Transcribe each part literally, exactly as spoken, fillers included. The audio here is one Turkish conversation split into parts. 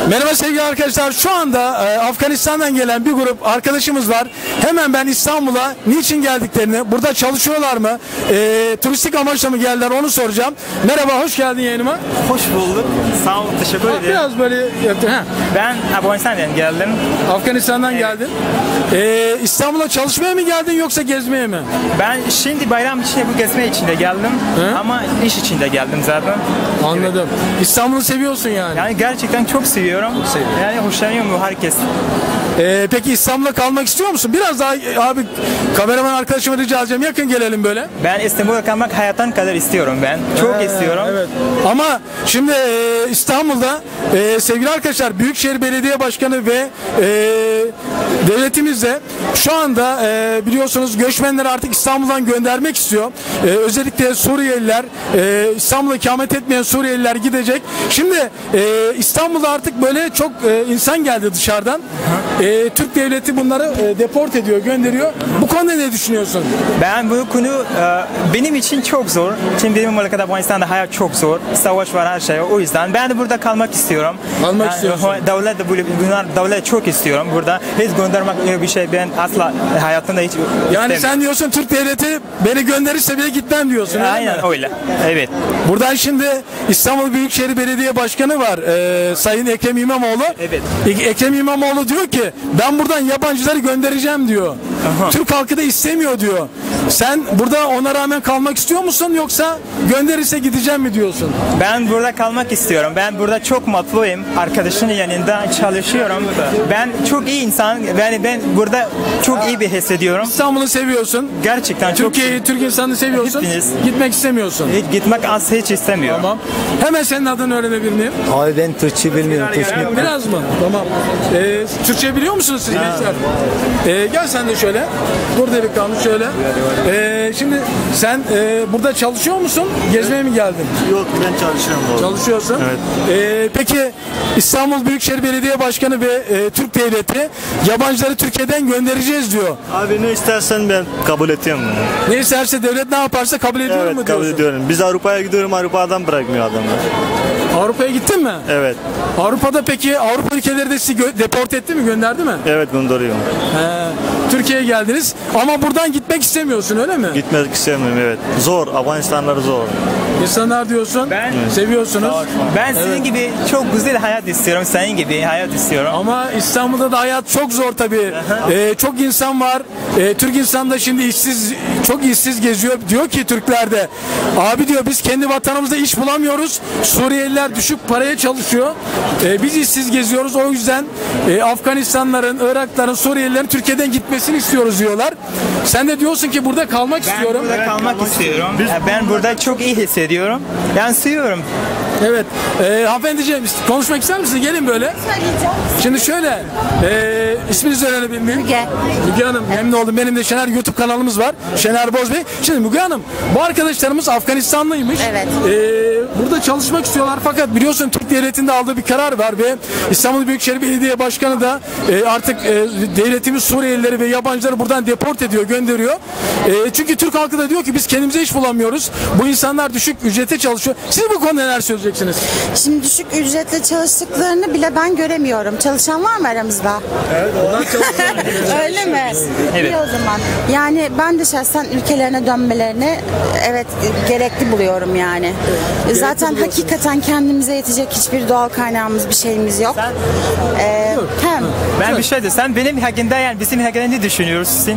Merhaba sevgili arkadaşlar. Şu anda e, Afganistan'dan gelen bir grup arkadaşımız var. Hemen ben İstanbul'a niçin geldiklerini, burada çalışıyorlar mı, e, turistik amaçla mı geldiler onu soracağım. Merhaba, hoş geldin yayınıma. Hoş bulduk. Sağ ol, teşekkür ederim. Biraz böyle yaptın. Ha. Ben Afganistan'dan geldim. Afganistan'dan Evet. geldin. E, İstanbul'a çalışmaya mı geldin yoksa gezmeye mi? Ben şimdi bayram için bu gezme için de geldim. He? Ama iş için de geldim zaten. Anladım. İstanbul'u seviyorsun yani. Yani gerçekten çok seviyorum. seviyorum. Yani hoşlanıyorum bu herkes. E, peki İstanbul'da kalmak istiyor musun? Biraz daha e, abi kameraman arkadaşıma rica edeceğim. Yakın gelelim böyle. Ben İstanbul'da kalmak hayattan kadar istiyorum ben. Çok Ee, istiyorum. Evet. Ama şimdi e, İstanbul'da e, sevgili arkadaşlar Büyükşehir Belediye Başkanı ve e, devletimiz de şu anda e, biliyorsunuz göçmenleri artık İstanbul'dan göndermek istiyor. E, özellikle Suriyeliler, e, İstanbul'da ikamet etmeyen Suriyeliler gidecek. Şimdi e, İstanbul'da artık böyle çok e, insan geldi dışarıdan. E, Türk devleti bunları e, deport ediyor, gönderiyor. Bu konuda ne düşünüyorsun? Ben bu konu e, benim için çok zor. Çünkü benim memleket Afganistan'da hayat çok zor. Savaş var, her şey. O yüzden ben de burada kalmak istiyorum. Kalmak Yani, istiyorsun. Devlet de böyle, bunlar devlet çok istiyorum burada. Hiç göndermek öyle bir şey ben asla hayatımda hiç Yani istemiyorum. sen diyorsun Türk devleti beni gönderirse bile gitmem diyorsun. öyle mi? Aynen öyle. Evet. Buradan şimdi İstanbul Büyükşehir Belediye Başkanı var e, Sayın Ekrem İmamoğlu. Evet. E- Ekrem İmamoğlu diyor ki ben buradan yabancıları göndereceğim diyor. Aha. Türk halkı da istemiyor diyor. Sen burada ona rağmen kalmak istiyor musun yoksa gönderirse gideceğim mi diyorsun? Ben burada kalmak istiyorum. Ben burada çok mutluyum. Arkadaşının yanında çalışıyorum. Ben çok iyi insan. Yani ben burada çok iyi bir hissediyorum. İstanbul'u seviyorsun. Gerçekten çok Türkiye'yi, Türk insanını seviyorsun. Hepiniz. Gitmek istemiyorsun. hiç gitmek az hiç istemiyorum. Tamam. Hemen senin adını öğrenebilir miyim? Abi ben Türkçe bilmiyorum. Türkçe. Biraz mı? Tamam. Ee, Türkçe biliyor musunuz siz gençler? Ee, gel sen de şöyle. Burada bir kalmış şöyle. Ee, şimdi sen e, burada çalışıyor musun? Gezmeye mi geldin? Yok, ben çalışıyorum doğru. Çalışıyorsun. Evet. Ee, peki İstanbul Büyükşehir Belediye Başkanı ve e, Türk Devleti yabancıları Türkiye'den göndereceğiz diyor. Abi ne istersen ben kabul ediyorum bunu. Ne isterse devlet ne yaparsa kabul ediyorum Evet, mu kabul diyorsun? ediyorum. Biz Avrupa'ya gidiyorum, Avrupa'dan bırakmıyor adamlar. Avrupa'ya gittin mi? Evet. Avrupa'da peki Avrupa ülkeleri de sizi gö- deport etti mi? Gönderdi mi? Evet, gönderiyorum. He, Türkiye'ye geldiniz ama buradan gitmek istemiyorsun öyle mi? Gitmek istemiyorum, evet. Zor, Afganistanlar zor. İnsanlar diyorsun, Ben- seviyorsunuz. Ben sizin gibi çok güzel hayat istiyorum. Senin gibi hayat istiyorum. Ama İstanbul'da da hayat çok zor tabii. Ee, çok insan var. Ee, Türk insan da şimdi işsiz, çok işsiz geziyor. Diyor ki Türkler de, abi diyor biz kendi vatanımızda iş bulamıyoruz. Suriyeliler düşük paraya çalışıyor. Ee, biz işsiz geziyoruz. O yüzden e, Afganistanların, Irakların, Suriyelilerin Türkiye'den gitmesini istiyoruz diyorlar. Sen de diyorsun ki burada kalmak Ben istiyorum. burada kalmak istiyorum. Ben burada çok iyi hissediyorum. Yani seviyorum. Evet. Ee, hanımefendiciğim konuşmak ister misiniz? Gelin böyle. Şimdi şöyle. E, isminizi öğrenebilir miyim? Müge. Müge Hanım memnun oldum. Benim de Şener YouTube kanalımız var. Şener Bozbey. Şimdi Müge Hanım bu arkadaşlarımız Afganistanlıymış. Evet. Ee, burada çalışmak istiyorlar fakat biliyorsun Türk Devleti'nde aldığı bir karar var ve İstanbul Büyükşehir Belediye Başkanı da e, artık e, devletimiz Suriyelileri ve yabancıları buradan deport ediyor, gönderiyor. E, çünkü Türk halkı da diyor ki biz kendimize iş bulamıyoruz. Bu insanlar düşük ücrete çalışıyor. Siz bu konuda neler söyleyeceksiniz? Şimdi düşük ücretle çalıştıklarını bile ben göremiyorum. Çalışan var mı aramızda? Evet, onlar çalışıyor. Öyle mi? Evet. İyi o zaman. Yani ben de şahsen ülkelerine dönmelerini evet gerekli buluyorum yani. Zaten hakikaten kendimize yetecek hiçbir doğal kaynağımız bir şeyimiz yok. Ee, hem Ben bir şey de sen benim hakkında yani bizim hakkında ne düşünüyorsun?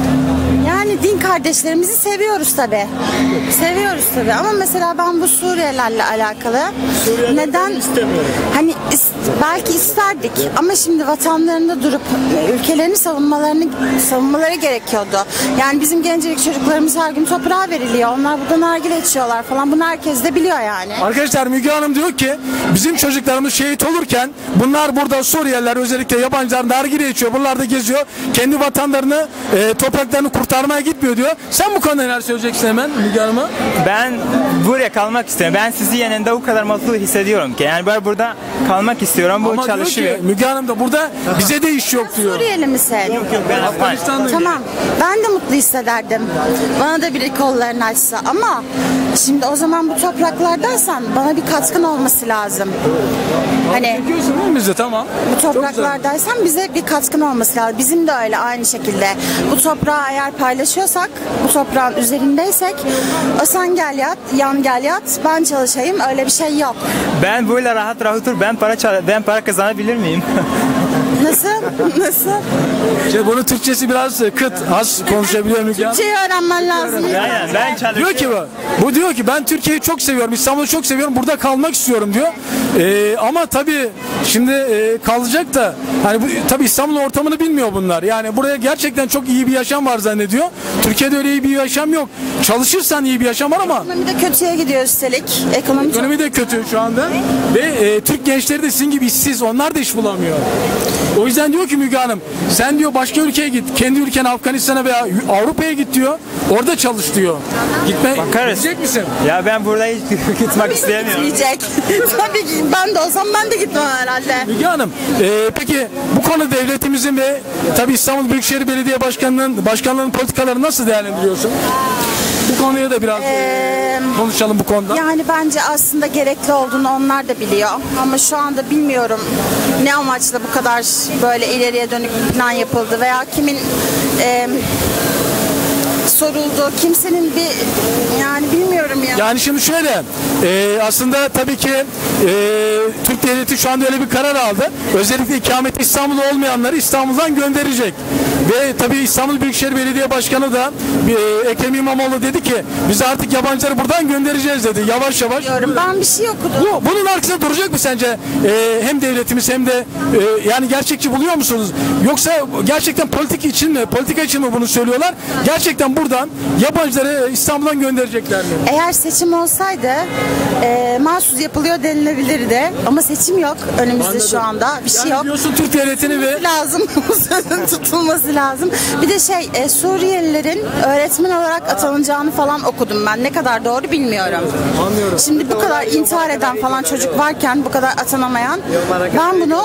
yani din kardeşlerimizi seviyoruz tabi. Seviyoruz tabi ama mesela ben bu Suriyelilerle alakalı neden hani is- belki isterdik ama şimdi vatanlarında durup ülkelerini savunmalarını savunmaları gerekiyordu. Yani bizim gencecik çocuklarımız her gün toprağa veriliyor. Onlar burada nargile içiyorlar falan. Bunu herkes de biliyor yani. Arkadaşlar Müge Hanım diyor ki bizim çocuklarımız şehit olurken bunlar burada Suriyeliler özellikle yabancılar nargile içiyor. Bunlar da geziyor. Kendi vatanlarını e, topraklarını kurtarmaya gitmiyor diyor. Sen bu konuda neler söyleyeceksin hemen Müge Hanım'a? Ben buraya kalmak istiyorum. Ben sizi yanında o kadar mutlu hissediyorum ki. Yani ben burada kalmak istiyorum. Bu Ama çalışıyor. diyor ki Müge Hanım da burada bize de iş yok diyor. Suriyeli misin? Yok yok ben Afganistan. Afganistan'da Tamam. Ben de mutlu hissederdim. Bana da biri kollarını açsa ama Şimdi o zaman bu topraklardaysan bana bir katkın olması lazım. Hani Diyorsun değil mi bize? Tamam. bu Çok güzel. topraklardaysan bize bir katkın olması lazım. Bizim de öyle aynı şekilde. Bu toprağı eğer paylaşıyorsak, bu toprağın üzerindeysek, o sen gel yat, yan gel yat, ben çalışayım, öyle bir şey yok. Ben böyle rahat rahat otur. Ben para çal- ben para kazanabilir miyim? Nasıl? Nasıl? Şimdi bunun Türkçesi biraz e, kıt, az konuşabiliyor Müge Hanım. Türkçeyi öğrenmen lazım. Aynen ben çalışıyorum. Diyor ki bu, bu diyor ki ben Türkiye'yi çok seviyorum, İstanbul'u çok seviyorum, burada kalmak istiyorum diyor. Ee, ama tabii şimdi e, kalacak da hani bu, tabii İstanbul'un ortamını bilmiyor bunlar. Yani buraya gerçekten çok iyi bir yaşam var zannediyor. Türkiye'de öyle iyi bir yaşam yok. Çalışırsan iyi bir yaşam var ama Ekonomi de kötüye gidiyor üstelik. Ekonomi çok... ekonomi de kötü şu anda. Ve e, Türk gençleri de sizin gibi işsiz, onlar da iş bulamıyor. O yüzden diyor ki Müge Hanım, sen diyor başka ülkeye git, kendi ülken Afganistan'a veya Avrupa'ya git diyor, orada çalış diyor. Gitme, Bakarız. gidecek misin? Ya ben burada hiç gitmek istemiyorum. Gitmeyecek. Tabii ki ben de olsam ben de gitmem herhalde. Müge Hanım, e, peki bu konu devletimizin ve tabii İstanbul Büyükşehir Belediye Başkanlığı'nın başkanlığının politikaları nasıl değerlendiriyorsun? Bu konuya da biraz e, konuşalım bu konuda. Yani bence aslında gerekli olduğunu onlar da biliyor. Ama şu anda bilmiyorum ne amaçla bu kadar böyle ileriye dönük bir plan yapıldı veya kimin e, soruldu. Kimsenin bir yani bilmiyorum ya. Yani şimdi şöyle, e, aslında tabii ki e, Türk Devleti şu anda öyle bir karar aldı. Özellikle ikameti İstanbul'da olmayanları İstanbul'dan gönderecek. Ve tabii İstanbul Büyükşehir Belediye Başkanı da e, Ekrem İmamoğlu dedi ki biz artık yabancıları buradan göndereceğiz dedi. Yavaş yavaş. Bilmiyorum. Ben bir şey okudum. Bu, bunun arkasında duracak mı sence e, hem devletimiz hem de e, yani gerçekçi buluyor musunuz? Yoksa gerçekten politik için mi, politika için mi bunu söylüyorlar? Gerçekten buradan yabancıları İstanbul'dan gönderecekler mi? Eğer seçim olsaydı e, mahsus yapılıyor denilebilirdi. Ama seçim yok önümüzde Anladım. şu anda. Bir şey Yani yok. diyorsun Türk devletini ve lazım. Bu sözün tutulması lazım. Bir de şey e, Suriyelilerin öğretmen olarak atanacağını falan okudum ben. Ne kadar doğru bilmiyorum. Anlıyorum. Şimdi bu kadar intihar eden falan çocuk varken bu kadar atanamayan ben bunu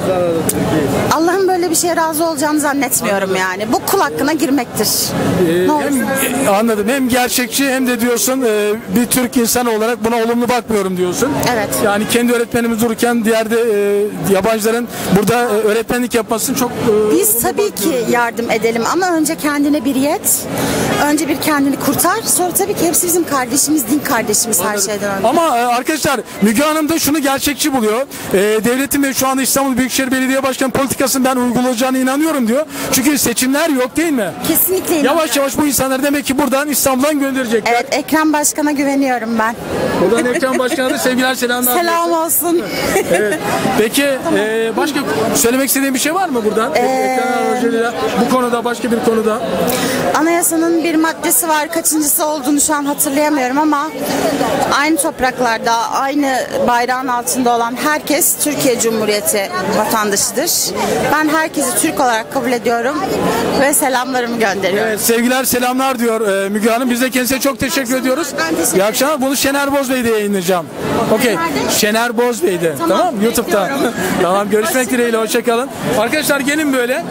Allah'ın böyle bir şeye razı olacağını zannetmiyorum yani. Bu kul hakkına girmektir. Ee, ne olur. hem, e, anladım. Hem gerçekçi hem de diyorsun e, bir Türk insanı olarak buna olumlu bakmıyorum diyorsun. Evet. Yani kendi öğretmenimiz dururken diğer de e, yabancıların burada e, öğretmenlik yapmasını çok e, Biz tabii ki yardım edelim ama önce kendine bir yet. Önce bir kendini kurtar. Sonra tabii ki hepsi bizim kardeşimiz, din kardeşimiz her şeyden önce. Ama e, arkadaşlar Müge Hanım da şunu gerçekçi buluyor. E, devletin ve şu anda İstanbul Büyükşehir Belediye Başkanı politikasını ben uygulayacağına inanıyorum diyor. Çünkü seçimler yok değil mi? Kesinlikle inanıyorum. Yavaş yavaş bu insanları demek ki buradan İstanbul'dan gönderecekler. Evet, Ekrem Başkan'a güveniyorum ben. Buradan Ekrem Başkan'a da sevgiler selamlar. Selam olsun. Evet. Peki e, başka söylemek istediğin bir şey var mı buradan? Ekrem aracılığıyla bu konuda başka bir konuda. Anayasanın bir maddesi var. Kaçıncısı olduğunu şu an hatırlayamıyorum ama aynı topraklarda, aynı bayrağın altında olan herkes Türkiye Cumhuriyeti vatandaşıdır. Ben herkesi Türk olarak kabul ediyorum ve selamlarımı gönderiyorum. Evet, sevgiler selamlar diyor e, Müge Hanım. Biz de kendisine çok teşekkür ediyoruz. Ben teşekkür İyi akşamlar. Bunu Şener Bozbey'de yayınlayacağım. Okey. Nerede? Şener Bozbey'de. Tamam, Tamam, YouTube'da. bekliyorum. Tamam, görüşmek dileğiyle. Hoşçakalın. Arkadaşlar gelin böyle.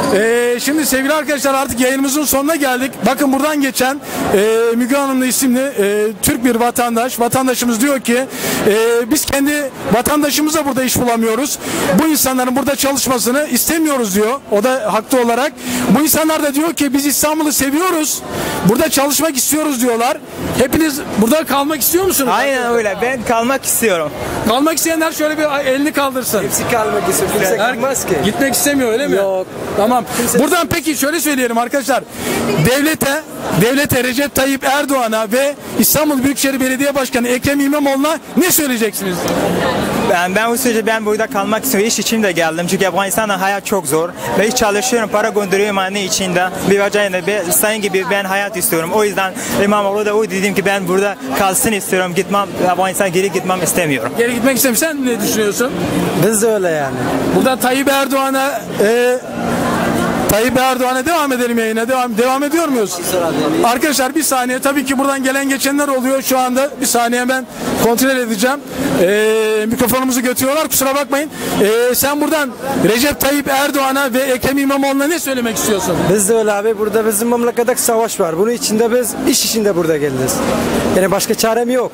E, şimdi sevgili arkadaşlar artık yayınımızın sonuna geldik. Bakın buradan geçen e, Müge Hanım'la isimli e, Türk bir vatandaş. Vatandaşımız diyor ki e, biz kendi vatandaşımıza burada iş bulamıyoruz. Bu insanların burada çalışmasını istemiyoruz diyor. O da haklı olarak. Bu insanlar da diyor ki biz İstanbul'u seviyoruz. Burada çalışmak istiyoruz diyorlar. Hepiniz burada kalmak istiyor musunuz? Aynen öyle. Ben kalmak istiyorum. Kalmak isteyenler şöyle bir elini kaldırsın. Hepsi kalmak istiyor. Kimse Her- kalmaz ki. Gitmek istemiyor öyle mi? Yok. Tamam. Buradan peki şöyle söyleyelim arkadaşlar. Devlete, devlete Recep Tayyip Erdoğan'a ve İstanbul Büyükşehir Belediye Başkanı Ekrem İmamoğlu'na ne söyleyeceksiniz? Ben, ben bu sürece ben burada kalmak istiyorum. İş için de geldim. Çünkü Afganistan'da hayat çok zor. Ve hiç çalışıyorum. Para gönderiyorum anne içinde. Bir vacayla bir sayın gibi ben hayat istiyorum. O yüzden İmamoğlu da o dedim ki ben burada kalsın istiyorum. Gitmem. Afganistan'a geri gitmem istemiyorum. Geri gitmek istemiyorum. Sen ne düşünüyorsun? Biz de öyle yani. Burada Tayyip Erdoğan'a e, Tayyip Erdoğan'a devam edelim yayına. Devam, devam ediyor muyuz? Arkadaşlar bir saniye. Tabii ki buradan gelen geçenler oluyor şu anda. Bir saniye ben kontrol edeceğim. Ee, mikrofonumuzu götürüyorlar. Kusura bakmayın. Ee, sen buradan Recep Tayyip Erdoğan'a ve Ekrem İmamoğlu'na ne söylemek istiyorsun? Biz de öyle abi. Burada bizim memlekette savaş var. Bunun içinde biz iş içinde burada geliriz. Yani başka çarem yok.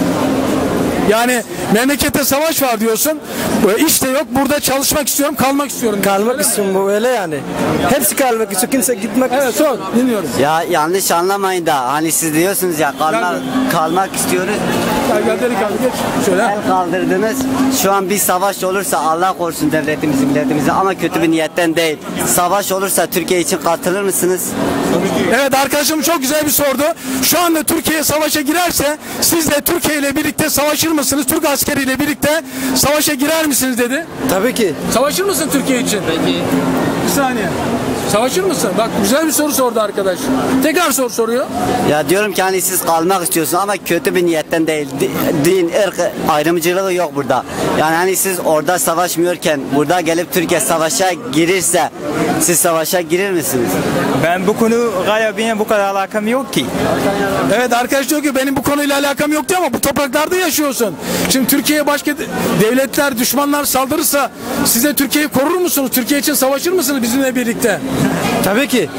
Yani memlekette savaş var diyorsun. Böyle iş de yok. Burada çalışmak istiyorum, kalmak istiyorum. Kalmak istiyorum bu öyle yani. Hepsi kalmak istiyor. Kimse gitmek Evet, sor. Dinliyorum. Ya yanlış anlamayın da hani siz diyorsunuz ya kalmak, Gel. kalmak istiyoruz. Gel gel delikanlı geç. Şöyle. El kaldırdınız. Şu an bir savaş olursa Allah korusun devletimizi milletimizi ama kötü bir niyetten değil. Savaş olursa Türkiye için katılır mısınız? Evet, arkadaşım çok güzel bir sordu. Şu anda Türkiye savaşa girerse siz de Türkiye ile birlikte savaşır mısınız? Türk askeriyle birlikte savaşa girer misiniz dedi. tabii ki. Savaşır mısın Türkiye için? Peki. Bir saniye. Savaşır mısın? Bak güzel bir soru sordu arkadaş. Tekrar soru soruyor. Ya diyorum ki hani siz kalmak istiyorsunuz ama kötü bir niyetten değil. Di- Din, ırk ayrımcılığı yok burada. Yani hani siz orada savaşmıyorken burada gelip Türkiye savaşa girirse siz savaşa girir misiniz? Ben bu konu gayet benim bu kadar alakam yok ki. Evet, arkadaş diyor ki benim bu konuyla alakam yok diyor ama bu topraklarda yaşıyorsun. Şimdi Türkiye'ye başka de- devletler, düşmanlar saldırırsa siz de Türkiye'yi korur musunuz? Türkiye için savaşır mısınız bizimle birlikte? Tabii ki.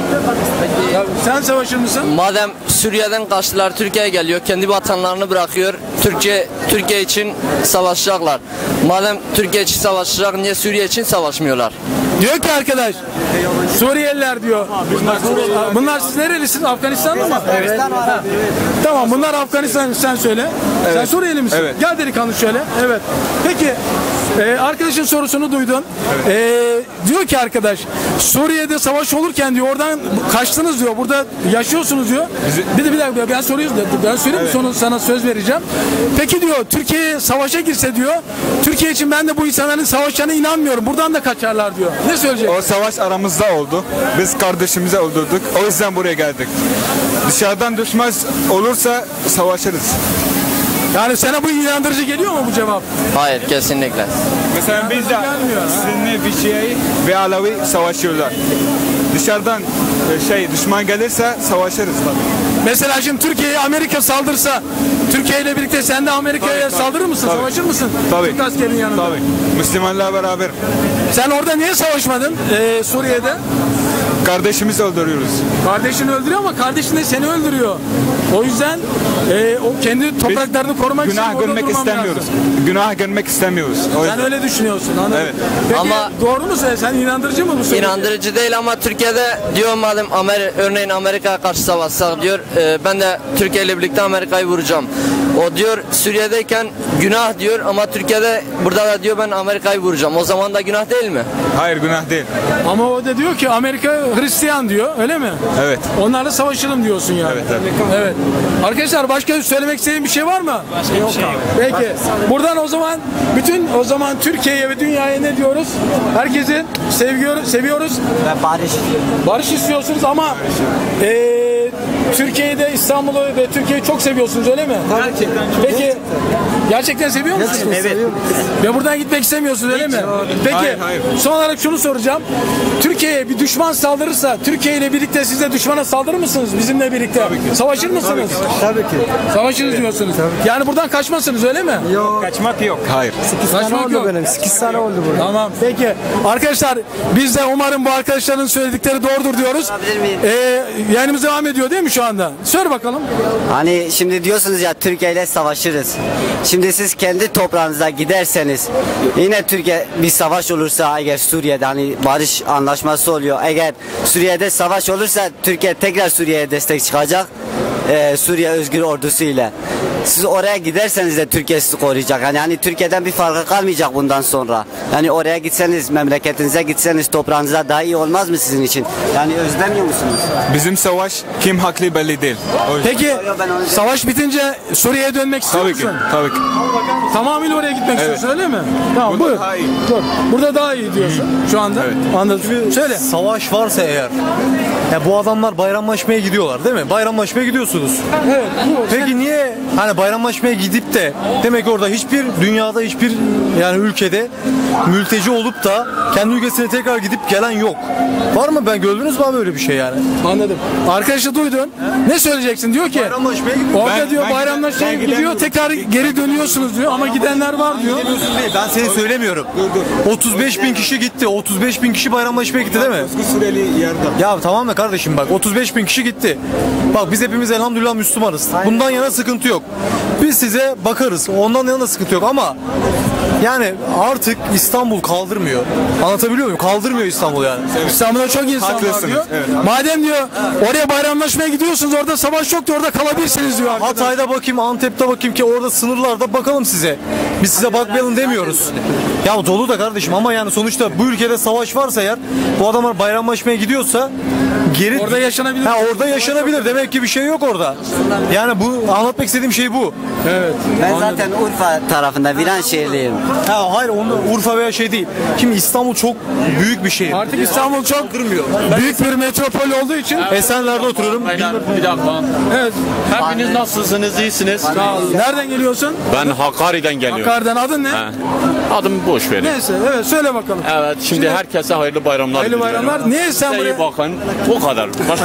Ya sen savaşır mısın? Madem Suriye'den kaçtılar Türkiye'ye geliyor, kendi vatanlarını bırakıyor. Türkiye Türkiye için savaşacaklar. Madem Türkiye için savaşacak, niye Suriye için savaşmıyorlar? Diyor ki arkadaş, Suriyeliler diyor. Bunlar siz nerelisiniz? Afganistanlı mı? Evet. Tamam, bunlar Afganistan, sen söyle. Sen Suriyeli misin? Evet. Gel delikanlı şöyle. Evet. Peki e, arkadaşın sorusunu duydun. E, diyor ki arkadaş, Suriye'de savaş olurken diyor oradan kaçtınız diyor. Burada yaşıyorsunuz diyor. Bir de bir dakika ben soruyorum. Ben söyleyeyim evet. Sonra sana söz vereceğim. Peki diyor Türkiye savaşa girse diyor. Türkiye için ben de bu insanların savaşacağına inanmıyorum. Buradan da kaçarlar diyor. Ne söyleyecek? O savaş aramızda oldu. Biz kardeşimizi öldürdük. O yüzden buraya geldik. Dışarıdan düşman olursa savaşırız. Yani sana bu inandırıcı geliyor mu bu cevap? Hayır, kesinlikle. Mesela biz de gelmiyor, ha? Sünni bir şey ve Alevi savaşıyorlar. Dışarıdan e, şey düşman gelirse savaşırız tabii. Mesela şimdi Türkiye'ye Amerika saldırsa Türkiye ile birlikte sen de Amerika'ya Tabii, tabii. saldırır mısın? Tabii. Savaşır mısın? Tabii. Türk askerinin yanında. Tabii. Müslümanlarla beraber Sen orada niye savaşmadın ee, Suriye'de? kardeşimizi öldürüyoruz. Kardeşini öldürüyor ama kardeşin de seni öldürüyor. O yüzden e, o kendi topraklarını korumak için Günah orada görmek durmam istemiyoruz. lazım. Günah görmek istemiyoruz. O Sen yüzden. öyle düşünüyorsun, anladım. Evet. Peki Ama- doğru mu sen? Sen inandırıcı mı bu söylediğin? İnandırıcı değil ama Türkiye'de diyor madem Amer örneğin Amerika'ya karşı savaşsak diyor, e, ben de Türkiye ile birlikte Amerika'yı vuracağım. O diyor Suriye'deyken günah diyor ama Türkiye'de burada da diyor ben Amerika'yı vuracağım. O zaman da günah değil mi? Hayır günah değil. Ama o da diyor ki Amerika Hristiyan diyor, öyle mi? Evet. Onlarla savaşırım diyorsun yani. Evet, evet. Evet. Arkadaşlar başka söylemek istediğin bir şey var mı? Başka yok abi. Peki. Buradan o zaman bütün o zaman Türkiye'ye ve dünyaya ne diyoruz? Herkesi seviyor, seviyoruz. Ve barış. Barış istiyorsunuz ama eee Türkiye'de İstanbul'u ve Türkiye'yi çok seviyorsunuz, öyle mi? Gerçekten. Peki gerçekten seviyor musunuz? Evet. Ve buradan gitmek istemiyorsunuz, öyle mi? Peki Hayır, hayır. son olarak şunu soracağım. Türkiye'ye bir düşman saldırırsa Türkiye ile birlikte siz de düşmana saldırır mısınız bizimle birlikte? Savaşır mısınız? Tabii ki. Savaşırız diyorsunuz. Yani buradan kaçmazsınız, öyle mi? Yok. Kaçmak yok. Hayır. sekiz tane Kaçmak oldu yok. benim. sekiz tane oldu burada. Tamam. Peki. Arkadaşlar biz de umarım bu arkadaşların söyledikleri doğrudur diyoruz. Sorabilir miyim? Ee, yayınımız devam ediyor değil mi şu anda? Söyle bakalım. Hani şimdi diyorsunuz ya Türkiye ile savaşırız. Şimdi siz kendi toprağınıza giderseniz yine Türkiye bir savaş olursa eğer Suriye'de hani barış anlaşması oluyor. Eğer Suriye'de savaş olursa Türkiye tekrar Suriye'ye destek çıkacak. Ee, Suriye Özgür Ordusu ile. Siz oraya giderseniz de Türkiye sizi koruyacak. Yani hani Türkiye'den bir farkı kalmayacak bundan sonra. Yani oraya gitseniz, memleketinize gitseniz, toprağınıza daha iyi olmaz mı sizin için? Yani özlemiyor musunuz? Bizim savaş kim haklı belli değil. O yüzden. Peki savaş bitince Suriye'ye dönmek istiyor Tabii ki. musun? Tabii ki. Al bakalım. Tamamıyla oraya gitmek istiyorsun öyle mi? Tamam Burada buyur. daha iyi. Dur. Burada daha iyi diyorsun şu anda. Anladım. Söyle. Savaş varsa eğer, ya bu adamlar bayramlaşmaya gidiyorlar değil mi? Bayramlaşmaya gidiyorsunuz. Evet. Bu, Peki niye hani bayramlaşmaya gidip de demek ki orada hiçbir dünyada hiçbir yani ülkede mülteci olup da kendi ülkesine tekrar gidip gelen yok. Var mı? Ben gördünüz mü abi öyle bir şey yani? Anladım. Arkadaşı duydun. Ne söyleyeceksin? Diyor ki Bayramlaşmaya gidiyor. orada Ben- diyor ben- bayramlaşmaya ben gidiyor gidemiyorum. tekrar geri dönüyorsunuz diyor ama gidenler var diyor. Gidemiyorsun değil. Ben seni söylemiyorum. otuz beş bin kişi gitti. otuz beş bin kişi bayramlaşmaya gitti değil mi? Suriyeli yerde. Ya tamam da kardeşim bak otuz beş bin kişi gitti. Bak biz hepimiz elhamdülillah Müslümanız. Bundan yana sıkıntı yok. Biz size bakarız. Ondan yana da sıkıntı yok ama yani artık İstanbul kaldırmıyor. Anlatabiliyor muyum? Kaldırmıyor İstanbul yani. İstanbul'da çok insan var Haklısınız, diyor. evet. Madem diyor oraya bayramlaşmaya gidiyorsunuz orada savaş yok diyor orada kalabilirsiniz diyor. arkadaş. Hatay'da bakayım, Antep'te bakayım ki orada sınırlarda bakalım size. Biz size bakmayalım demiyoruz. Ya dolu da kardeşim ama yani sonuçta bu ülkede savaş varsa eğer bu adamlar bayramlaşmaya gidiyorsa geri Orada yaşanabilir. Ha orada yaşanabilir. Demek ki bir şey yok orada. Yani bu anlatmak istediğim şey bu. Evet. Ben zaten Urfa tarafında Viranşehirliyim. Ha hayır onu Urfa veya şey değil. Şimdi İstanbul çok büyük bir şehir. Artık İstanbul çok büyük bir metropol olduğu için Esenler'de oturuyorum. Beyler bir dakika. evet. Hepiniz nasılsınız? İyisiniz? Sağ ol. Nereden geliyorsun? Ben Hakkari'den geliyorum. Hakkari'den adın ne? He. Adımı boş verin. Neyse evet söyle bakalım. Evet şimdi, Şimdi- herkese hayırlı bayramlar Hayırlı diliyorum. bayramlar. Niye sen Size buraya- iyi bakın. O kadar. Başka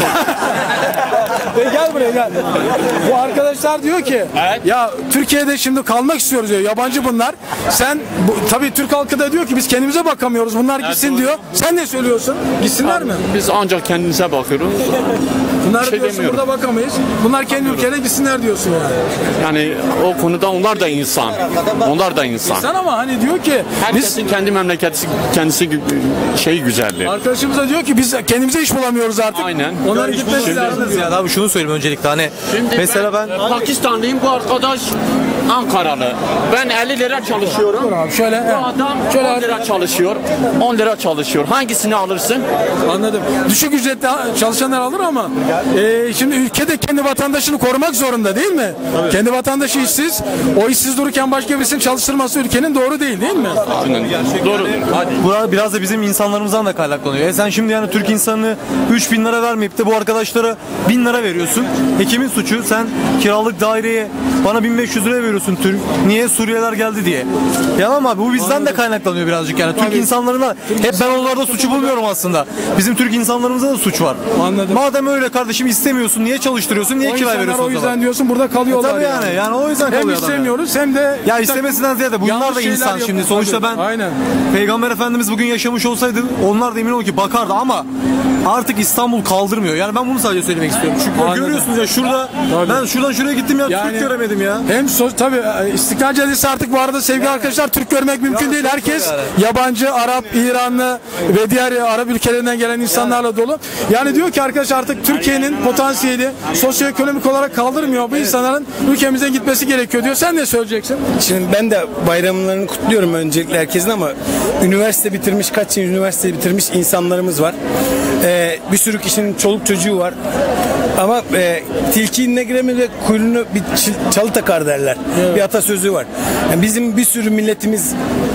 E, gel buraya gel. Bu arkadaşlar diyor ki Evet. ya Türkiye'de şimdi kalmak istiyoruz diyor. Yabancı bunlar. Sen bu, tabii Türk halkı da diyor ki biz kendimize bakamıyoruz. Bunlar gitsin doğru. diyor. Sen ne söylüyorsun? Gitsinler mi? Biz ancak kendimize bakıyoruz. Bunlar şey diyorsun demiyorum. burada bakamayız. Bunlar kendi ülkelerine gitsinler diyorsun yani. Yani o konuda onlar da insan. Onlar da insan. Sen ama hani diyor ki biz Herkesin kendi memleketi kendisi gü- şey güzelliği. arkadaşımız da diyor ki biz kendimize iş bulamıyoruz artık. Aynen. Onların gitmesi Şimdi- lazım diyor. Ya abi şunu söyleyeyim öncelikle hani Şimdi mesela ben, Pakistanlıyım, bu arkadaş Ankaralı. Ben elli lira çalışıyorum. Abi şöyle he. Bu adam şöyle on lira çalışıyor. on lira çalışıyor. Hangisini alırsın? Anladım. Düşük ücretli çalışanlar alır ama e, şimdi ülkede kendi vatandaşını korumak zorunda değil mi? Kendi vatandaşı işsiz. O işsiz dururken başka birisini çalıştırması ülkenin doğru değil değil mi? Aynen. Doğru. Hadi. bu biraz da bizim insanlarımızdan da kaynaklanıyor. E sen şimdi yani Türk insanını üç bin lira vermeyip de bu arkadaşlara bin lira veriyorsun. E kimin suçu? Sen kiralık daireye bana bin beş yüz lira veriyorsun Türk. Niye? Suriyeliler geldi diye. Yalan mı abi? Bu bizden de kaynaklanıyor birazcık yani. Türk insanlarına hep ben onlarda suçu bulmuyorum aslında. Bizim Türk insanlarımızda da suç var. Anladım. Madem öyle kardeşim istemiyorsun niye çalıştırıyorsun? Niye O kira insanlar veriyorsun o o yüzden zaman? diyorsun burada kalıyorlar. Tabii yani. Yani o yüzden Hem kalıyor adam yani. istemiyoruz hem de Ya istemesinden ziyade bunlar yanlış da şeyler insan yapıyor. şimdi. Sonuçta ben Aynen. Peygamber Efendimiz bugün yaşamış olsaydı onlar da emin ol ki bakardı ama artık İstanbul kaldırmıyor. Yani ben bunu sadece söylemek istiyorum. Çünkü Anladım. görüyorsunuz ya şurada Tabii. ben şuradan şuraya gittim ya Yani- Türk göremedim ya. Hem so tabii e, İstiklal Caddesi artık bu arada sevgili arkadaşlar Türk görmek mümkün Ya değil. çok Herkes zor yani. yabancı, Arap, İranlı ve diğer Arap ülkelerinden gelen insanlarla dolu. Yani diyor ki arkadaş artık Türkiye'nin potansiyeli sosyoekonomik olarak kaldırmıyor. Bu insanların ülkemize gitmesi gerekiyor diyor. Sen ne söyleyeceksin? Şimdi ben de bayramlarını kutluyorum öncelikle herkesin ama üniversite bitirmiş, kaç yıl üniversite bitirmiş insanlarımız var. Ee, bir sürü kişinin çoluk çocuğu var. Ama e, tilki inine giremedi kuyruğunu bir çil- çalı takar derler. Bir atasözü var. Yani bizim bir sürü milletimiz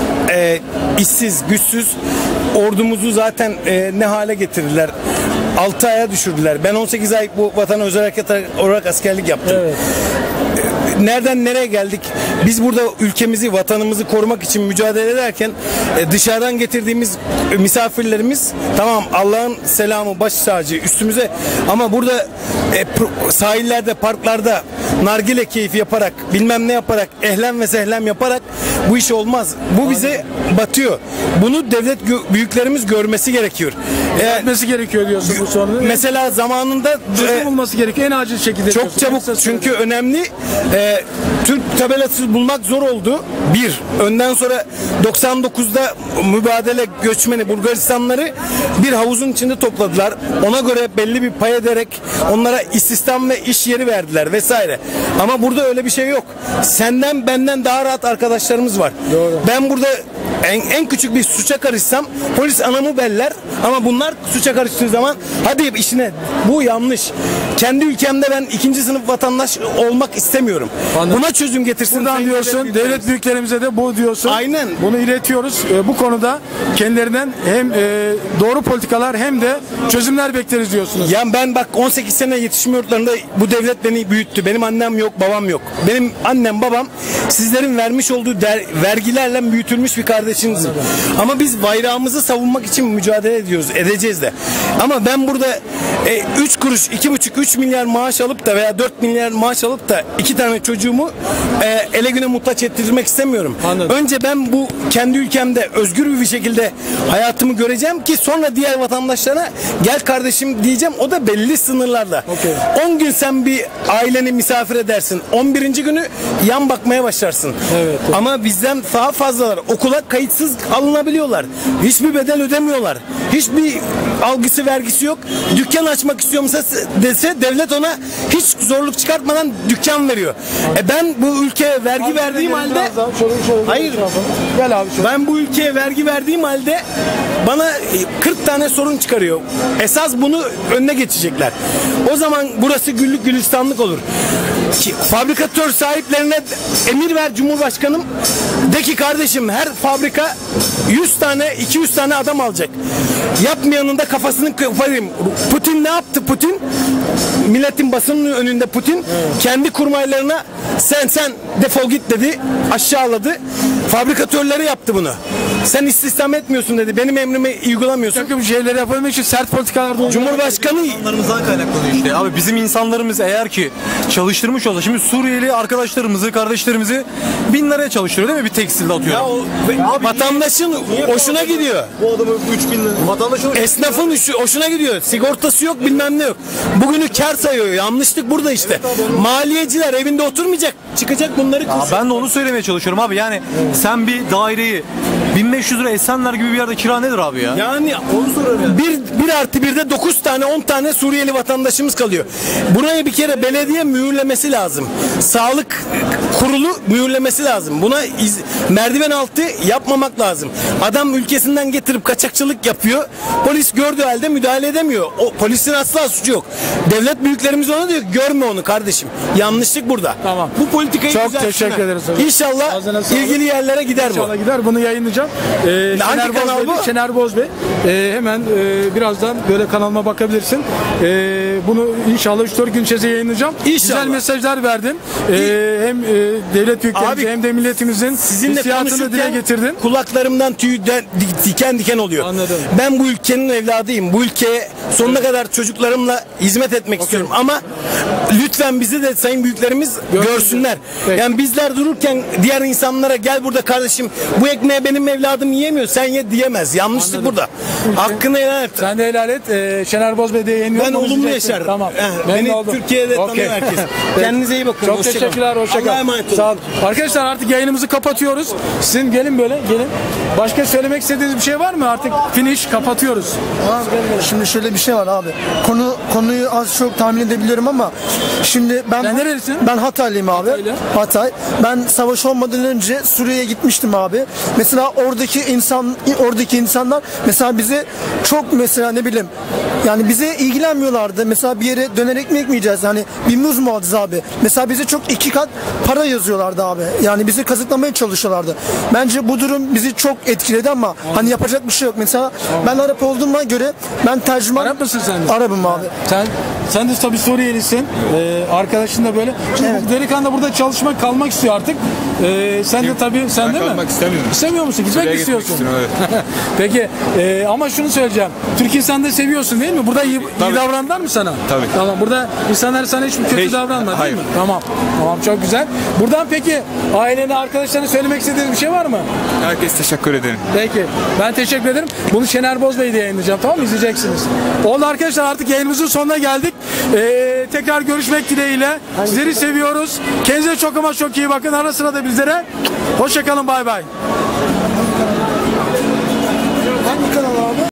e, işsiz, güçsüz. Ordumuzu zaten e, ne hale getirdiler. altı aya düşürdüler. Ben on sekiz ay bu vatana özel hareket olarak askerlik yaptım. Nereden nereye geldik? Biz burada ülkemizi, vatanımızı korumak için mücadele ederken e, dışarıdan getirdiğimiz e, misafirlerimiz tamam Allah'ın selamı baş tacı üstümüze ama burada e, pro- sahillerde, parklarda nargile keyfi yaparak, bilmem ne yaparak, ehlem ve sehlem yaparak bu iş olmaz. Bu bize batıyor. Bunu devlet gö- büyüklerimiz görmesi gerekiyor. Eğer Etmesi gerekiyor diyorsun bu sorunu. mesela zamanında Çözüm e, bulması gerekiyor en acil şekilde. çok diyorsun. çabuk Kısa çünkü sürede. önemli. Ee, Türk tabelası bulmak zor oldu. Bir. Önden sonra doksan dokuzda mübadele göçmeni Bulgaristanları bir havuzun içinde topladılar. Ona göre belli bir pay ederek onlara istihdam ve iş yeri verdiler vesaire. Ama burada öyle bir şey yok. Senden benden daha rahat arkadaşlarımız var. Doğru. Ben burada En, en küçük bir suça karışsam polis anamı beller ama bunlar suça karıştığı zaman hadi işine. Bu yanlış. Kendi ülkemde ben ikinci sınıf vatandaş olmak istemiyorum. Anladım. Buna çözüm getirsin. Buradan diyorsun, devlet büyüklerimize de bu diyorsun. Aynen. Bunu iletiyoruz. E, bu konuda kendilerinden hem e, doğru politikalar hem de çözümler bekleriz diyorsunuz. Ya ben bak on sekiz sene yetişme yurtlarında bu devlet beni büyüttü. Benim annem yok, babam yok. Benim annem, babam sizlerin vermiş olduğu der, vergilerle büyütülmüş bir kardeşinizim. Ama biz bayrağımızı savunmak için mücadele ediyoruz. Edeceğiz de. Ama ben burada e, üç kuruş, iki buçuk, üç milyar maaş alıp da veya dört milyar maaş alıp da iki tane çocuğumu e, ele güne muhtaç ettirmek istemiyorum. Anladım. Önce ben bu kendi ülkemde özgür bir şekilde hayatımı göreceğim ki sonra diğer vatandaşlara gel kardeşim diyeceğim. O da belli sınırlarla. Okay. on gün sen bir aileni misafir edersin. on birinci günü yan bakmaya başlarsın. Evet, evet. Ama bizden daha fazlalar. Okula kayıtsız alınabiliyorlar. Hiçbir bedel ödemiyorlar. Hiçbir algısı vergisi yok. Dükkan açmak istiyorsa dese devlet ona hiç zorluk çıkartmadan dükkan veriyor. E ben bu ülkeye vergi Abi, verdiğim gelin halde biraz daha. Şöyle, şöyle, hayır. şöyle. Gel abi şöyle. Ben bu ülkeye vergi verdiğim halde bana kırk tane sorun çıkarıyor. Esas bunu önüne geçecekler. O zaman burası güllük gülistanlık olur. Ki, fabrikatör sahiplerine emir ver Cumhurbaşkanım. De ki kardeşim her fabrika yüz tane iki yüz tane adam alacak. Yapmayanın da kafasını koparayım. Putin ne yaptı Putin? Milletin basının önünde Putin evet. Kendi kurmaylarına sen sen defol git dedi. Aşağıladı. Fabrikatörleri yaptı bunu. Sen istihdam etmiyorsun dedi. Benim emrimi uygulamıyorsun. Takım şeyleri yapabilmek için sert politikalarda Cumhurbaşkanı insanlarımızdan kaynaklanıyor işte. Abi bizim insanlarımız eğer ki çalıştırmış olsa şimdi Suriyeli arkadaşlarımızı, kardeşlerimizi bin liraya çalıştırıyor değil mi? Bir tekstilde atıyor. Ya o abi, vatandaşın niye, hoşuna niye gidiyor. Bu adamı üç bin lira. Vatandaşın esnafın hoşuna gidiyor. Sigortası yok, bilmem ne yok. Bugünü kar sayıyor. Yanlışlık burada işte. Evet maliyeciler evinde oturmayacak. Çıkacak bunları kılacak. Ben de onu söylemeye çalışıyorum abi. Yani evet. Sen bir daireyi bin beş yüz lira Esenler gibi bir yerde kira nedir abi ya? Yani onu soruyorum yani. Bir, bir artı birde dokuz tane on tane Suriyeli vatandaşımız kalıyor. Burayı bir kere belediye mühürlemesi lazım. Sağlık kurulu mühürlemesi lazım. Buna iz, merdiven altı yapmamak lazım. Adam ülkesinden getirip kaçakçılık yapıyor. Polis gördüğü halde müdahale edemiyor. O polisin asla suçu yok. Devlet büyüklerimiz ona diyor görme onu kardeşim. Yanlışlık burada. Tamam. Bu politikayı çok düzeltsinler. teşekkür ederiz. İnşallah ilgili yerlere gider İnşallah bu. gider. Bunu yayınlayacağım. Ee, Şener Boz Bey, Şener Boz Bey. Ee, hemen e, birazdan böyle kanalıma bakabilirsin. Ee, bunu inşallah üç dört gün içerisinde yayınlayacağım. İnşallah. Güzel mesajlar verdin. Ee, hem e, devlet büyüklerimize hem de milletimizin hissiyatını dile getirdin. Kulaklarımdan tüy de, diken diken oluyor. Anladım. Ben bu ülkenin evladıyım. Bu ülkeye sonuna kadar çocuklarımla hizmet etmek okay. istiyorum. Ama lütfen bizi de sayın büyüklerimiz Görsünler. görsünler. Peki. Yani bizler dururken diğer insanlara gel burada kardeşim bu ekmeği benim evladım yiyemiyor. Sen ye diyemez. Yanlışlık Anladım. burada. Hakkını helal et. Sen de helal et. Ee, Şener Boz Bey de yayınlıyor. Ben olumlu yaşarım. Tamam. Eh, beni oldum. Türkiye'de okay. tanıyor herkes. Kendinize iyi bakın. Çok hoşça teşekkürler. Hoşça Allah'a emanet olun. Sağ olun. Arkadaşlar artık yayınımızı kapatıyoruz. Sizin gelin böyle gelin. Başka söylemek istediğiniz bir şey var mı? Artık finish kapatıyoruz. Abi, şimdi şöyle bir şey var abi. Konu konuyu az çok tahmin edebiliyorum ama şimdi ben Sen nerelisin? Ben Hataylıyım abi. Hataylı. Hatay. Ben savaş olmadan önce Suriye'ye gitmiştim abi. Mesela oradaki insan oradaki insanlar mesela bize çok mesela ne bileyim yani bize ilgilenmiyorlardı. Mesela bir yere döner ekmek mi yiyeceğiz? Hani bir muz mu alacağız abi? Mesela bize çok iki kat para yazıyorlardı abi. Yani bizi kazıklamaya çalışıyorlardı. Bence bu durum bizi çok etkiledi ama Anladım. hani yapacak bir şey yok. Mesela Anladım. ben Arap olduğuma göre ben tercüman... Arap mısın sen de? Arap'ım abi. Sen sen de tabii Suriyelisin. Ee, arkadaşın da böyle. Şimdi evet. delikanlı da burada çalışmak, kalmak istiyor artık. Ee, sen Kim? de tabii sen ben değil mi? kalmak istemiyorum. İstemiyor musun? Gitmek Suriye'ye istiyorsun. Evet. Peki e, ama şunu söyleyeceğim. Türk insanı da seviyorsun değil mi? Burada iyi, iyi davrandılar mı sana? Tabii. Tamam. Burada insanlar sana hiç kötü Hiç, davranmadı hayır. değil mi? Tamam. Tamam çok güzel. Buradan peki ailene, arkadaşlarına söylemek istediğiniz bir şey var mı? Herkese teşekkür ederim. Peki. Ben teşekkür ederim. Bunu Şener Boz Bey'de yayınlayacağım. Tamam mı? İzleyeceksiniz. Oldu arkadaşlar artık yayınımızın sonuna geldik. Ee, tekrar görüşmek dileğiyle. Sizleri seviyoruz. Kendinize çok ama çok iyi bakın. Ara sıra da bizlere. Hoşçakalın. Bay bay.